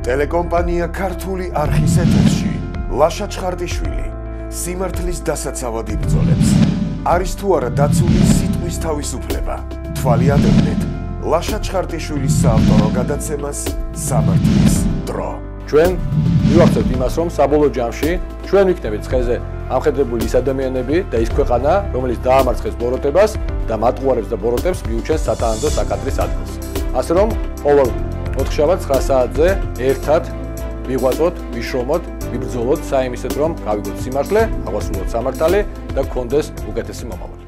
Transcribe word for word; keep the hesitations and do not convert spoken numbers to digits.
ტელეკომპანია ქართული არხის ეთერში ლაშა ჩხარტიშვილი სიმართლის დასაცავად იბრძოლებს. არის თუ არა დაცული სიტყვის თავისუფლება. თვალი ადევნეთ ლაშა ჩხარტიშვილის საავტორო გადაცემას სამართლის დრო. ჩვენ მივახცევთ იმას, რომ საბოლოო ჯამში ჩვენ ვიქნებით ხეზე ამხედრებული ის ადამიანები და ის ქვეყანა, რომელიც დაამარცხეს ბოროტებას და მატყუარებს და ბოროტებს მიუჩენს სათანადო საკადრის ადგილს. ასე რომ ყოველ ოთხშაბათს ცხრა საათზე ერთად ვიღვაწოთ, ვიშრომოთ, ვიბრძოლოთ საიმისეთ, რომ გავიგოთ სიმართლე, აღვასრულოთ სამართალი და გქონდეს უკეთესი მომავალი.